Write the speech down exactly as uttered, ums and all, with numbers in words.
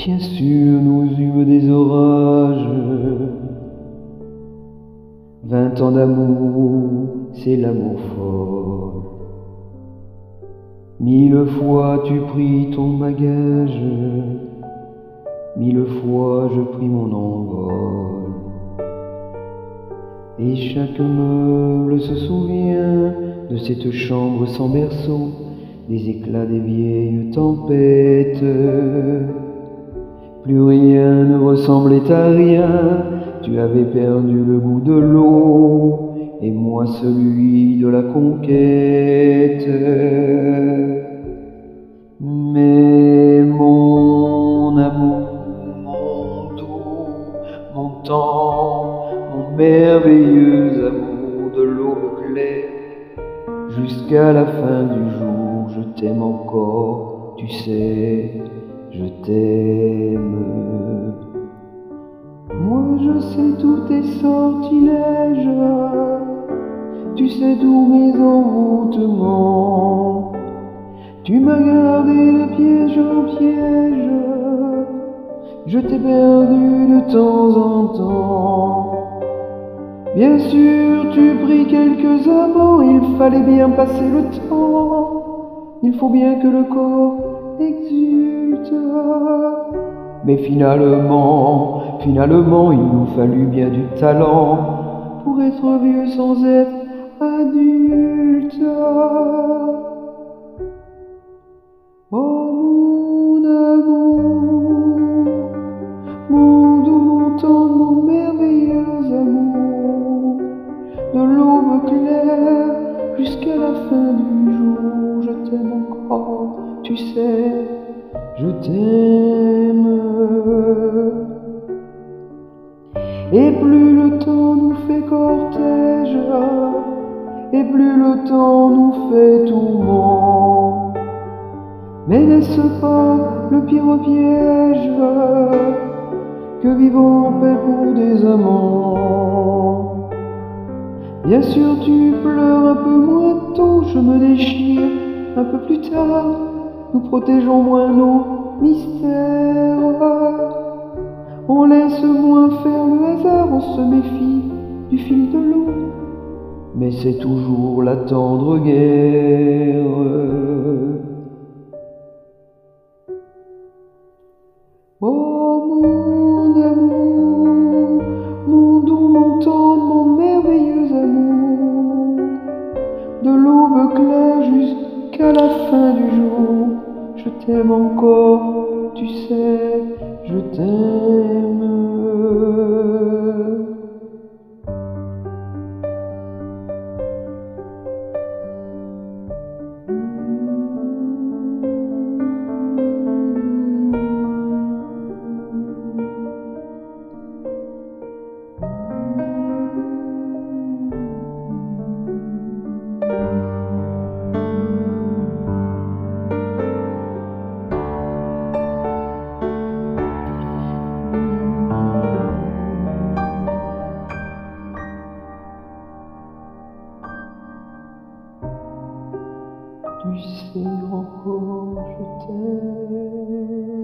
Bien sûr, nous eûmes des orages. Vingt ans d'amour, c'est l'amour folle. Mille fois tu pris ton bagage, mille fois je pris mon envol. Et chaque meuble se souvient de cette chambre sans berceau, des éclats des vieilles tempêtes. Plus rien ne ressemblait à rien, tu avais perdu le goût de l'eau, et moi celui de la conquête. Mais mon amour, mon doux, mon temps, mon merveilleux amour de l'aube claire, jusqu'à la fin du jour, je t'aime encore, tu sais, je t'aime. Moi je sais tous tes sortilèges, tu sais tous mes envoûtements. Tu m'as gardé de piège en piège, je t'ai perdu de temps en temps. Bien sûr tu pris quelques amants, il fallait bien passer le temps. Il faut bien que le corps exulte. Mais finalement, finalement, il nous fallut bien du talent pour être vieux sans être adulte. Oh mon amour, mon doux, mon tendre, mon merveilleux amour, de l'aube claire jusqu'à la fin du jour, je t'aime encore, tu sais, je t'aime. Et plus le temps nous fait cortège, et plus le temps nous fait tourment. Mais n'est-ce pas le pire piège que vivons en paix pour des amants? Bien sûr tu pleures un peu moins tôt, je me déchire un peu plus tard. Nous protégeons moins nos mystères. On laisse moins faire le hasard, on se méfie du fil de l'eau. Mais c'est toujours la tendre guerre. Oh mon amour, mon doux, mon tendre, mon merveilleux amour, de l'aube claire jusqu'à la fin du jour, je t'aime encore, tu sais, je t'aime. Tu sais encore, je t'aime.